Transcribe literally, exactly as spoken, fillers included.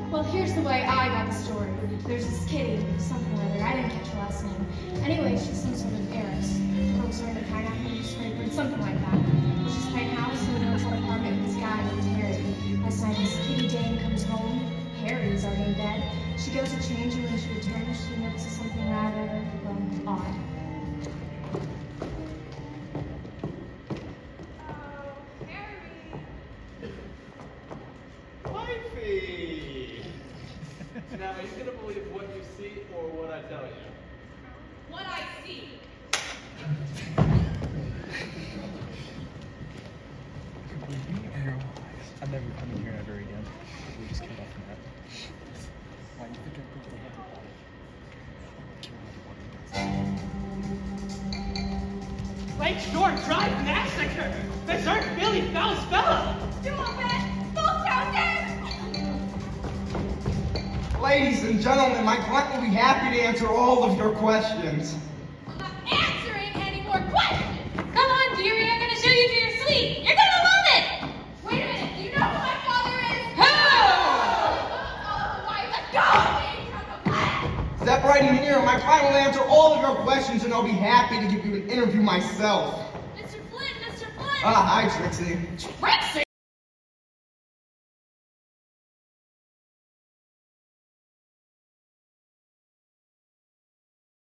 Well, here's the way I got the story. There's this Kitty, something or other. I didn't catch her last name. Anyway, she's some sort of heiress. Works her in a pineapple scraper, something like that. Well, she's paying house in an outside apartment with this guy named Harry. Last night, this Kitty Dane comes home. Harry's already in bed. She goes to change, and when she returns, she notices something rather, well, odd. Now, are you going to believe what you see or what I tell you? What I see. I'm never coming here ever again. We just came back from that. Why do you think I put the head Lake Shore Drive Massacre! Berserk Billy Foul Spella! Do all that! Full down Ladies and gentlemen, my client will be happy to answer all of your questions. I'm not answering any more questions! Come on, dearie, I'm gonna show you to your suite! You're gonna love it! Wait a minute, do you know who my father is? Who? Oh, why, the dog named from the planet! Step right in here. My client will answer all of your questions, and I'll be happy to give you an interview myself. Mister Flynn, Mister Flynn! Ah, hi, Trixie. Trixie!